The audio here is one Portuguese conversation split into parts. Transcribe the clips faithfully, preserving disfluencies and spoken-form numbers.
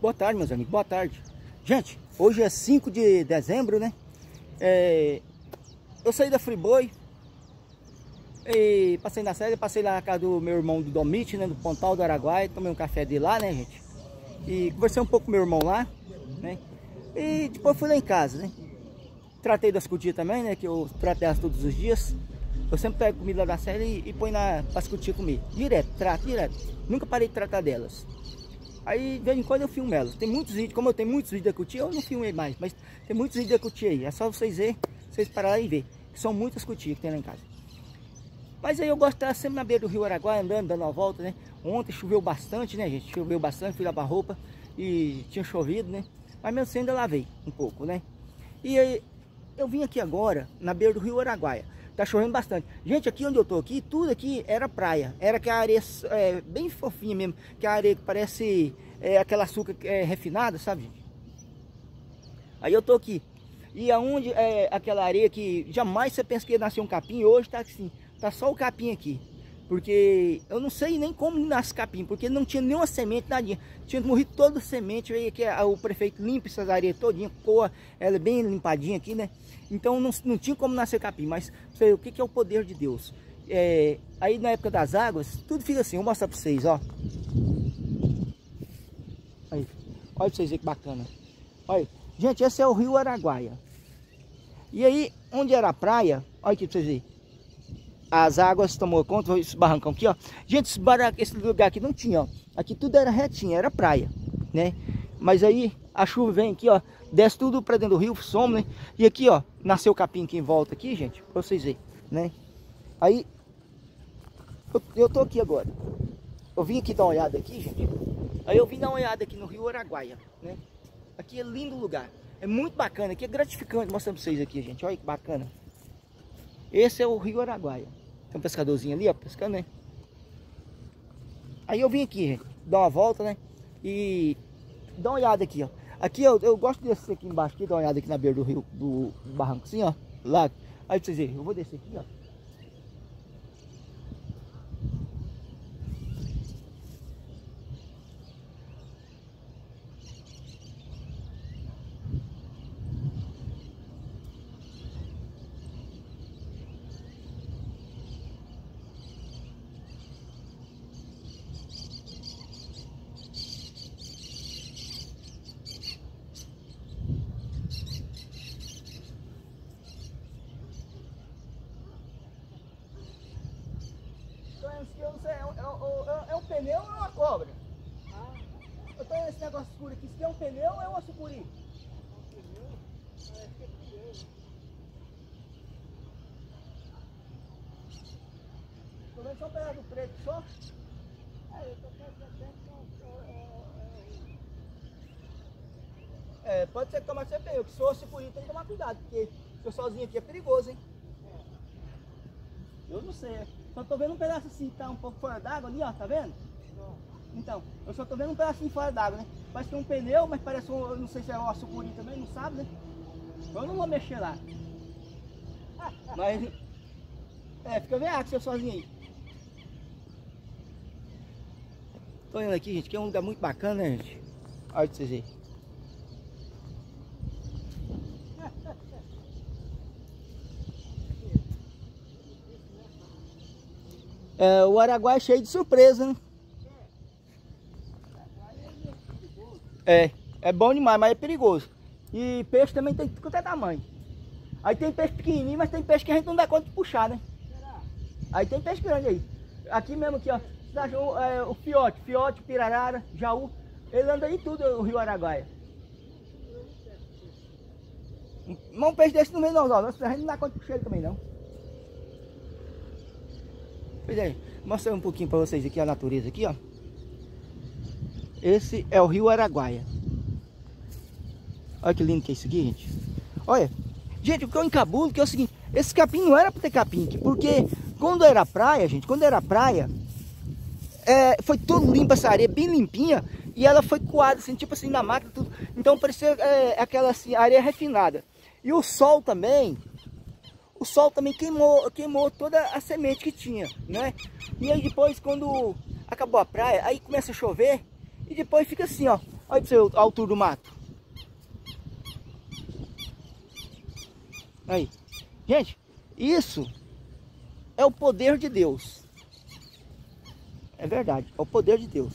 Boa tarde, meus amigos, boa tarde. Gente, hoje é cinco de dezembro, né? É... Eu saí da Friboi e passei na sede, passei lá na casa do meu irmão do Domite, né? Do Pontal do Araguaia, tomei um café de lá, né, gente? E conversei um pouco com meu irmão lá, né? E depois fui lá em casa, né? Tratei das cutinhas também, né? Que eu trato elas todos os dias. Eu sempre pego comida da série e, e põe na para as cutinhas comer. Direto, trato, direto. Nunca parei de tratar delas. Aí, de vez em quando eu filmo elas. Tem muitos vídeos, como eu tenho muitos vídeos da cutia, eu não filmei mais. Mas tem muitos vídeos da cutia aí. É só vocês verem, vocês pararem lá e ver. São muitas cutias que tem lá em casa. Mas aí eu gosto de estar sempre na beira do rio Araguaia, andando, dando uma volta, né? Ontem choveu bastante, né, gente? Choveu bastante, fui lavar roupa e tinha chovido, né? Mas mesmo assim ainda lavei um pouco, né? E aí eu vim aqui agora, na beira do rio Araguaia. Tá chovendo bastante. Gente, aqui onde eu tô aqui, tudo aqui era praia. Era que a areia é, bem fofinha mesmo. Que a areia que parece é, aquela açúcar é, refinada, sabe, gente? Aí eu tô aqui. E aonde é aquela areia que jamais você pensa que ia nascer um capim, hoje tá assim. Tá só o capim aqui. Porque eu não sei nem como nasce capim, porque não tinha nenhuma semente, nadinha. Tinha morrido toda a semente, aí que o prefeito limpa essas areias todinha, coa ela bem limpadinha aqui, né? Então não, não tinha como nascer capim, mas sei, o que, que é o poder de Deus? É, aí na época das águas, tudo fica assim, vou mostrar para vocês, ó. Aí, olha pra vocês verem que bacana. Olha, gente, esse é o rio Araguaia. E aí, onde era a praia, olha aqui pra vocês verem. As águas tomou conta, esse barrancão aqui, ó. Gente, esse, barra, esse lugar aqui não tinha, ó. Aqui tudo era retinho, era praia, né? Mas aí a chuva vem aqui, ó. Desce tudo pra dentro do rio, some, né? E aqui, ó, nasceu capim aqui em volta aqui, gente. Pra vocês verem, né? Aí, eu, eu tô aqui agora. Eu vim aqui dar uma olhada aqui, gente. Aí eu vim dar uma olhada aqui no rio Araguaia, né? Aqui é lindo lugar. É muito bacana, aqui é gratificante. Mostrar pra vocês aqui, gente. Olha que bacana. Esse é o rio Araguaia. Tem um pescadorzinho ali, ó, pescando, né? Aí eu vim aqui, gente, dar uma volta, né? E dá uma olhada aqui, ó. Aqui eu, eu gosto de descer aqui embaixo, aqui, dar uma olhada aqui na beira do rio, do, do barranco, assim, ó. Lá. Aí pra vocês verem, eu vou descer aqui, ó. Eu não sei, é, é, é, é um pneu ou é uma cobra? Ah. Eu tô nesse negócio escuro aqui, se é um pneu ou é uma sucuri? É um pneu? Ah, acho que é pneu. Tô vendo só um pedaço do preto só? Ah, eu tô pensando que é, pode ser que tome ser pneu, que se for sucuri tem que tomar cuidado, porque se eu sozinho aqui é perigoso, hein? É. Eu não sei. Só tô vendo um pedaço assim, tá um pouco fora d'água ali, ó, tá vendo? Não. Então, eu só tô vendo um pedacinho fora d'água, né? Parece que é um pneu, mas parece um, eu não sei se é uma sucuri também, não sabe, né? Eu não vou mexer lá. Mas, é, fica vendo você sozinho aí. Tô indo aqui, gente, que é um lugar muito bacana, né, gente? Olha pra vocês verem. É, o Araguaia é cheio de surpresa, né? É, é bom demais, mas é perigoso. E peixe também tem quanto é tamanho. Aí tem peixe pequenininho, mas tem peixe que a gente não dá conta de puxar, né? Aí tem peixe grande aí. Aqui mesmo aqui, ó, o, é, o fiote, fiote, pirarara, jaú, ele anda aí tudo, o rio Araguaia. Mas um peixe desse no meio não, não, a gente não dá conta de puxar ele também não. Pois é, mostrar um pouquinho para vocês aqui a natureza aqui, ó. Esse é o rio Araguaia. Olha que lindo que é isso aqui, gente. Olha, gente, o que eu encabulo que é o seguinte, esse capim não era para ter capim aqui, porque quando era praia, gente, quando era praia, é, foi tudo limpa essa areia, bem limpinha, e ela foi coada, assim, tipo assim, na máquina, tudo. Então parecia é, aquela assim, areia refinada. E o sol também... O sol também queimou, queimou toda a semente que tinha, né? E aí depois, quando acabou a praia, aí começa a chover e depois fica assim, ó. Olha pra você a altura do mato. Aí. Gente, isso é o poder de Deus. É verdade, é o poder de Deus.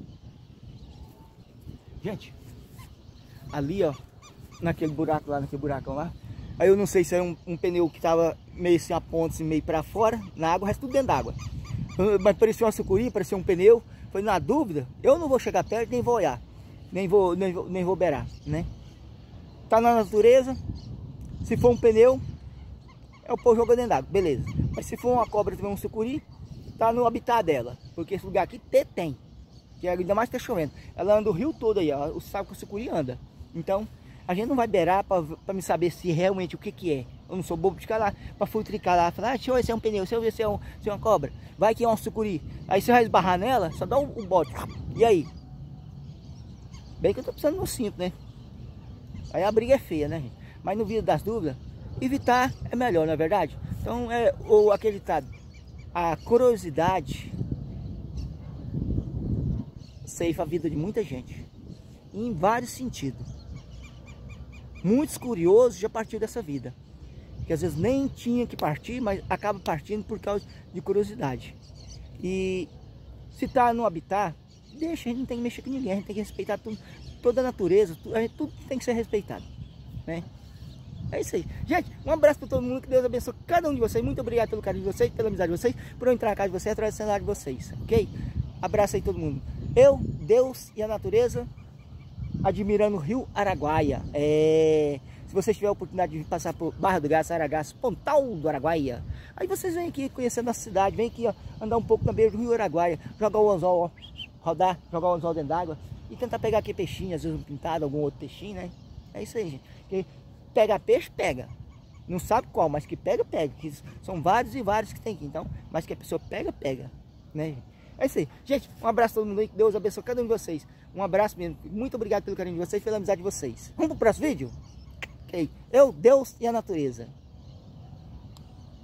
Gente, ali ó, naquele buraco lá, naquele buracão lá, aí eu não sei se era um, um pneu que tava meio assim, a ponta assim, meio para fora, na água, o resto tudo dentro d'água. Mas parecia uma sucuri, parecia um pneu. Foi na dúvida, eu não vou chegar perto, nem vou olhar, nem vou, nem vou, nem vou beirar, né? Tá na natureza, se for um pneu, é o povo jogando dentro d'água, beleza. Mas se for uma cobra, também um sucuri, tá no habitat dela, porque esse lugar aqui tem, que ainda mais tá chovendo. Ela anda o rio todo aí, ó, sabe que o sucuri anda. Então, a gente não vai beirar para me saber se realmente o que que é. Eu não sou bobo de ficar lá, para futricar lá, falar, ah, deixa eu ver se é um pneu, deixa eu ver se é, um, se é uma cobra. Vai que é um sucuri. Aí você vai esbarrar nela, só dá um, um bote. E aí? Bem que eu tô precisando de um cinto, né? Aí a briga é feia, né, gente? Mas no vídeo das dúvidas, evitar é melhor, não é verdade? Então, é, ou aquele ditado, a curiosidade ceifa a vida de muita gente, em vários sentidos. Muitos curiosos já partiram dessa vida, que às vezes nem tinha que partir, mas acaba partindo por causa de curiosidade. E se está no habitat, deixa, a gente não tem que mexer com ninguém, a gente tem que respeitar tudo, toda a natureza, tudo, a gente, tudo tem que ser respeitado, né? É isso aí. Gente, um abraço para todo mundo, que Deus abençoe cada um de vocês. Muito obrigado pelo carinho de vocês, pela amizade de vocês, por eu entrar na casa de vocês, através do celular de vocês, ok? Abraço aí todo mundo. Eu, Deus e a natureza, admirando o Rio Araguaia. É... Se vocês tiverem a oportunidade de passar por Barra do Garça, Aragaço, Pontal do Araguaia, aí vocês vêm aqui conhecendo a cidade, vem aqui ó, andar um pouco na beira do Rio Araguaia, jogar o anzol, ó, rodar, jogar o anzol dentro d'água e tentar pegar aqui peixinho, às vezes um pintado, algum outro peixinho, né? É isso aí, gente. Porque pega peixe, pega. Não sabe qual, mas que pega, pega. Que são vários e vários que tem aqui, então, mas que a pessoa pega, pega, né? É isso aí. Gente, um abraço a todo mundo aí, que Deus abençoe cada um de vocês. Um abraço mesmo. Muito obrigado pelo carinho de vocês, pela amizade de vocês. Vamos pro próximo vídeo? Ok. Eu, Deus e a natureza.